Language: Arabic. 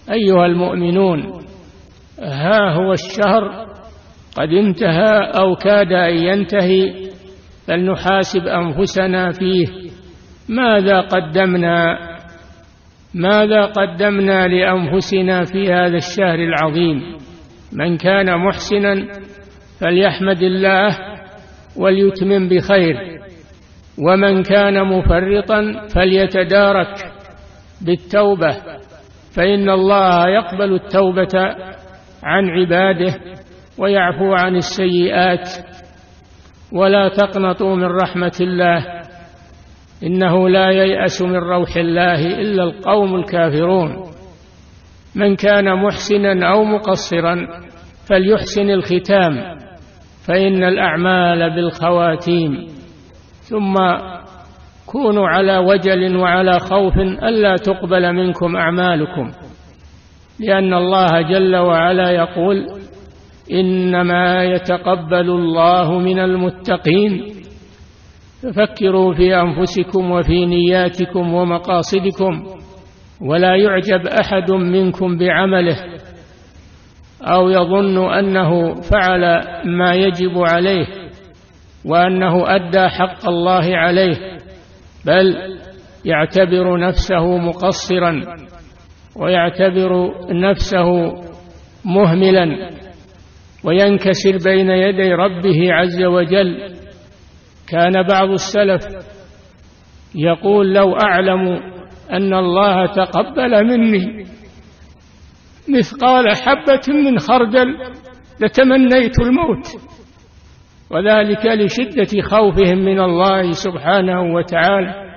أيها المؤمنون، ها هو الشهر قد انتهى أو كاد أن ينتهي، فلنحاسب أنفسنا فيه. ماذا قدمنا لأنفسنا في هذا الشهر العظيم؟ من كان محسنا فليحمد الله وليتمم بخير، ومن كان مفرطا فليتدارك بالتوبة، فإن الله يقبل التوبة عن عباده ويعفو عن السيئات. ولا تقنطوا من رحمة الله، إنه لا ييأس من روح الله إلا القوم الكافرون. من كان محسنا أو مقصرا فليحسن الختام، فإن الأعمال بالخواتيم. ثم كونوا على وجل وعلى خوف ألا تقبل منكم أعمالكم، لأن الله جل وعلا يقول: إنما يتقبل الله من المتقين. ففكروا في أنفسكم وفي نياتكم ومقاصدكم، ولا يعجب أحد منكم بعمله أو يظن أنه فعل ما يجب عليه وأنه أدى حق الله عليه، بل يعتبر نفسه مقصرا ويعتبر نفسه مهملا وينكسر بين يدي ربه عز وجل. كان بعض السلف يقول: لو أعلم أن الله تقبل مني مثقال حبة من خردل لتمنيت الموت، وذلك لشدة خوفهم من الله سبحانه وتعالى.